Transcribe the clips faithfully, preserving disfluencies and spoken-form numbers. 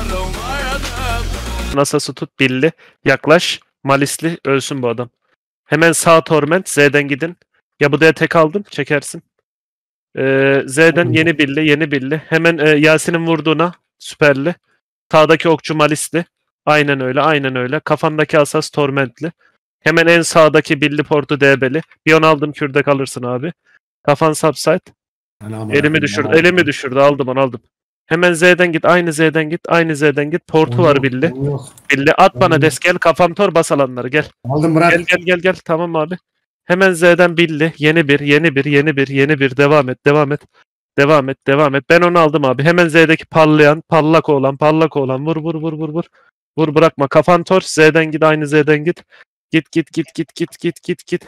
Nasası tut billi. Yaklaş. Malisli. Ölsün bu adam. Hemen sağ torment. Z'den gidin. Ya bu da tek aldım. Çekersin. Ee, Z'den yeni billi. Yeni billi. Hemen e, Yasin'in vurduğuna. Süperli. Sağdaki okçu Malisli. Aynen öyle. Aynen öyle. Kafandaki asas tormentli. Hemen en sağdaki billi portu D B'li. Bir on aldım. Kürde kalırsın abi. Kafan subside. Elimi düşürdü. Elimi düşürdü. Aldım onu aldım. Hemen Z'den git. Aynı Z'den git. Aynı Z'den git. Portu Yok, var billi. yok. Billi at bana Yok. des gel. Kafam tor bas alanları gel. Aldım bırak. Gel gel gel gel. Tamam abi. Hemen Z'den billi. Yeni bir. Yeni bir. Yeni bir. Yeni bir. Devam et. Devam et. Devam et. Devam et. Ben onu aldım abi. Hemen Z'deki parlayan. Parlak olan. Parlak olan. Vur vur vur vur vur. Vur bırakma. Kafan tor. Z'den git. Aynı Z'den git. Git git git git git git git git.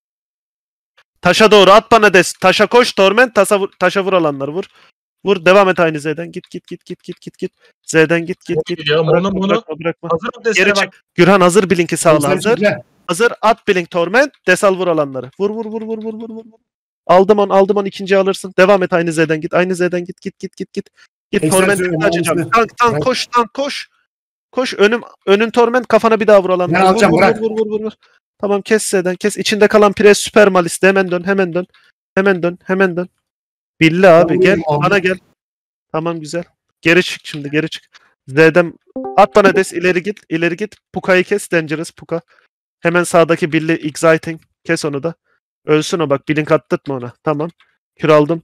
Taşa doğru at bana des. Taşa koş torment. Taşa vur, taşa vur alanları vur. Vur devam et aynı Z'den. Git git git git git git git. Z'den git git git. Ya, Bırakma, bunu, bunu. bırakma, bırakma. Hazır Geri çık. Gürhan hazır Blink'i sağla hazır. Güzel. Hazır at Blink torment. Desal vur alanları. Vur vur vur vur vur vur vur. Aldım on aldım on ikinci alırsın. Devam et aynı Z'den git. Aynı Z'den git git git git git. Git Eksen torment'i söyleyeyim, açacağım. aynısını. Tank tank Evet. koş tank koş. Koş önüm önün torment kafana bir daha vur alanları. Ben Vur, alacağım, vur, bırak. vur vur vur vur. Tamam kes Z'den kes. İçinde kalan pres süper maliste hemen dön hemen dön. Hemen dön hemen dön. Billi abi Ben gel vurayım abi. bana gel. Tamam güzel. Geri çık şimdi geri çık. Z'den at bana des ileri git ileri git. Puka'yı kes Dangerous Puka. Hemen sağdaki Billy Exciting. Kes onu da. Ölsün o bak. Blink attırtma ona. Tamam. Kür aldım.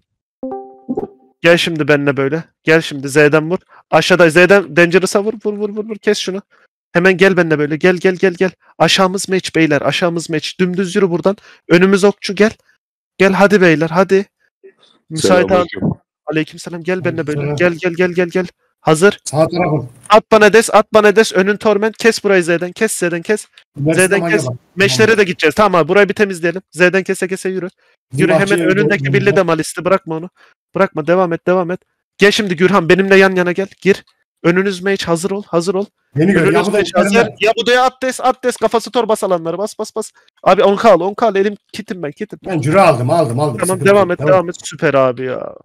Gel şimdi benimle böyle. Gel şimdi Z'den vur. Aşağıda Z'den Dangerous'a vur. Vur vur vur vur. Kes şunu. Hemen gel benimle böyle. Gel gel gel gel. Aşağımız match beyler. Aşağımız match. Dümdüz yürü buradan. Önümüz okçu gel. Gel hadi beyler hadi. Müsait abi. Aleykümselam. Gel benimle böyle. Selam. Gel gel gel gel gel. Hazır. Sağ tarafım. At bana des. At bana des. Önün torment. Kes burayı Z'den. Kes Z'den kes. Z'den kes. Meşlere de gideceğiz. Tamam abi burayı bir temizleyelim. Z'den kese kese yürü. Yürü hemen önündeki Billy de malisti. Bırakma onu. Bırakma devam et devam et. Gel şimdi Gürhan benimle yan yana gel. Gir. Önünüz mage hazır ol. Hazır ol. Beni gör. Önünüz Ya bu da mage hazır. Ya bu da at des at des kafası tor bas alanları bas bas bas. Abi on k al on k al elim kitim ben kitim. Ben cüre aldım aldım aldım. Tamam Sıkıntı devam yok, et devam et süper abi ya.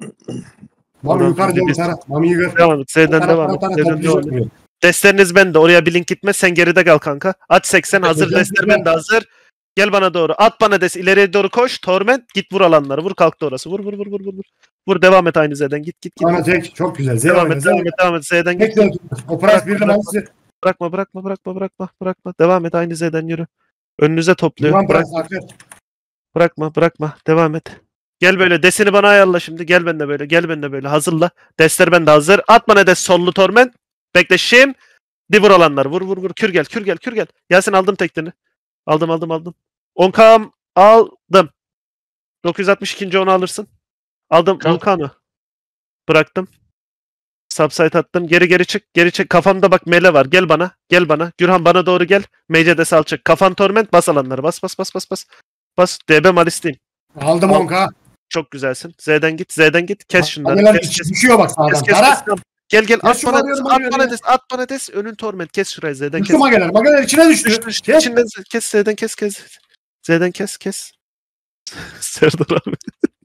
Mami yukarı doğru tara. Mami'yi gör. Devam et Z'den Tara, devam tara, et. tara, Z'den toplayacak devam et. buraya. Destleriniz bende. Oraya bir link gitmez. Sen geride kal kanka. At seksen hazır. Güzel, Destler güzel. bende hazır. Gel bana doğru. At bana des. İleriye doğru koş. Torment. Git vur alanları. Vur kalktı orası. Vur vur vur vur vur. Vur devam et aynı Z'den. Git git git. Bana tek çok güzel. Z Devam oyna, et Z devam oyna. et devam et. Z'den Tek git. de o price birle malisi. Bırakma bırakma bırakma bırakma bırakma. Devam et aynı Z'den yürü. Önünüze topluyor. Duman Bırak, price akır. bırakma bırakma. Devam et. Gel böyle. Desini bana ayarla şimdi. Gel benimle böyle. Gel benimle böyle. Hazırla. Destler bende hazır. At bana des sollu torment. Bekle şimdi. Di vur alanlar. Vur vur vur. Kür gel. Kür gel. Kür gel. Yasin aldım tekini. Aldım aldım aldım. on k aldım. dokuz yüz altmış ikinci onu alırsın. Aldım Tamam. Vulkan'ı. Bıraktım. Subsite attım. Geri geri çık. Geri çık. Kafamda bak mele var. Gel bana. Gel bana. Gürhan bana doğru gel. Mece de sal çık. Kafan torment bas alanları. Bas bas bas bas bas. Bas. D B malisteyim. Aldım Al. on k. Çok güzelsin. Z'den git. Z'den git. Kes şunları. Abiler Kes kes. düşüyor bak Kes sağdan. kes kes. Tara. Tamam. Gel gel. Ya At şu bana des. arıyorum, At arıyorum bana ya. des. At bana des. Önün torment. Kes şurayı. Z'den kes. Düştü mageler. Mageler içine düştü. Düştü düştü. Kes. İçinden Z- kes. Z'den kes kes. Z'den kes kes. Serdar abi.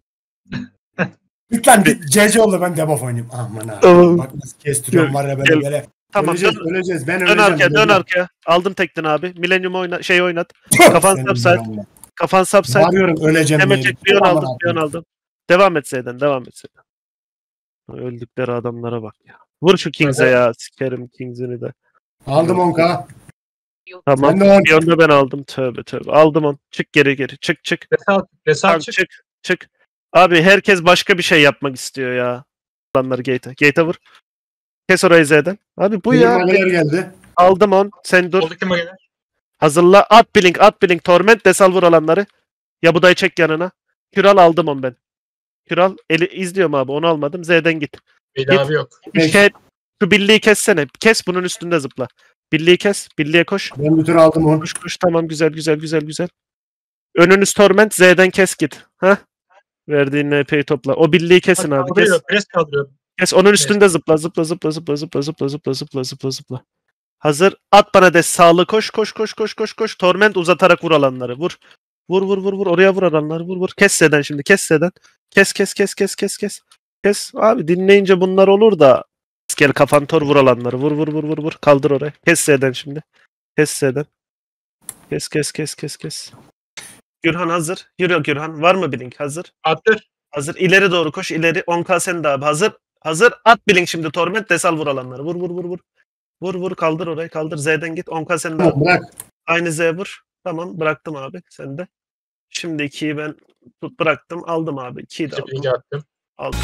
Lütfen C C oldu ben debuff oynayayım. Aman ha. Tamam. Bak nasıl kestiriyorum var ya böyle Gel. böyle. Tamam. Öleceğiz, Dön, öleceğiz. Ben dön öleceğim. arkaya. Dön öleceğim. arkaya. Aldım tekten abi. Millennium oyna şey oynat. Kafan Senin subside. belanla. Kafan subside. Bağırıyorum öleceğim Hemen diye. çek. Piyon Aman aldım. Allah'ım. Piyon aldım. Devam et Z'den. Devam et Z'den. Öldükleri adamlara bak ya. Vur şu Kings'e ya. Sikerim Kings'ini de. Aldım on k. Tamam. Ben de on. Piyonu da ben aldım. Tövbe tövbe. Aldım on. Çık geri geri. Çık çık. Resal, resal Tamam, çık. çık. Çık. Abi herkes başka bir şey yapmak istiyor ya. Adamları gate'e. Gate'e vur. Kes orayı Z'den. Abi bu Benim ya. mageler geldi. Aldım on. Sen dur. Oradaki mageler. Hazırla. At blink. At blink. Torment. Desal vur alanları. Ya budayı çek yanına. Küral aldım on ben. Küral. Eli izliyorum abi. Onu almadım. Z'den git. Beyli abi yok. Beş. Şey, şu billiyi kessene. Kes bunun üstünde zıpla. Billiyi kes. Billiye koş. Ben bir tur aldım on. Koş koş. Tamam güzel güzel güzel güzel. Önünüz torment. Z'den kes git. Hah. Verdiğin N P'yi topla. O billiyi kesin abi. Kes. Kaldırıyor. Pres kaldırıyor. Kes. Onun üstünde zıpla. Zıpla zıpla zıpla zıpla zıpla zıpla zıpla zıpla zıpla. Hazır. At bana des. Sağlı koş koş koş koş koş koş. Torment uzatarak vur alanları. Vur. Vur vur vur vur. Oraya vur alanları. Vur vur. Kes Z'den şimdi. Kes Z'den. Kes kes kes kes kes kes. Kes. Abi dinleyince bunlar olur da gel kafan tor vur alanları. Vur vur vur vur vur. Kaldır oraya. Kes Z'den şimdi. Kes Z'den. Kes kes kes kes kes. Gürhan hazır. Yürü Gürhan. Var mı blink? Hazır. Attır. Hazır. İleri doğru koş. İleri. on K sen de abi. Hazır. Hazır. At blink şimdi Torment. Desal vur alanları. Vur vur vur vur. Vur vur kaldır orayı. Kaldır. Z'den git. on K sen de abi. Bırak. Aynı Z vur. Tamam. Bıraktım abi. Sen de. Şimdi ikiyi ben tut bıraktım. Aldım abi. ikiyi de aldım. Bilgi attım. Aldım.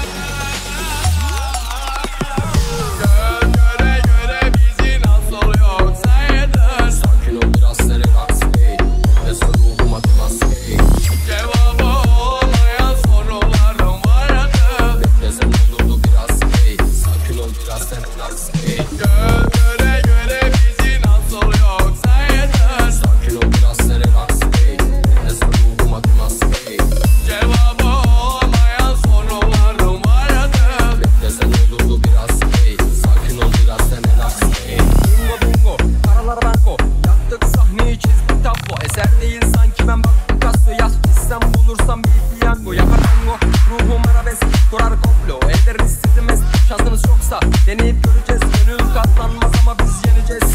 Göre göre bizi nasıl yok saydın. Sakin ol biraz seni aksi. Nefes ruhum atmaz. Cevabı olmayan sorularım vardı. Beklesen olurdu biraz. Sakin ol biraz seni aksi. Göre göre bizi nasıl yok saydın. Sakin ol biraz seni aksi. Nefes ruhum atmaz. Cevabı olmayan sorularım vardı. Beklesen olurdu biraz. Sakin ol biraz seni aksi. Bingo bingo, karalar banko. Yaktık sahneyi çizdik tablo. Eser değil sanki ben bak Picasso. Yaz gitsem bulursam bir piyango. Yapar tango, ruhum arabesk. Durar komplo, eder istedimiz. Şansınız yoksa deneyip göreceğiz. Gönül katlanmaz ama biz yeneceğiz.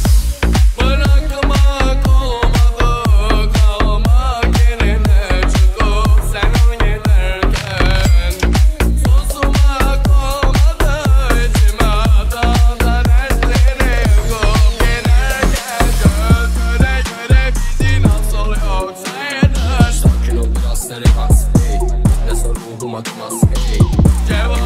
Bırakmak olmadı, kalmak yerine çıkıp sen oynarken. Susmak olmadı, içime dağda dertleri yok generken. Göre göre bizi nasıl yok saydın. Sakin ol biraz seni aksi. Ne sor ruhum atmaz. Cevap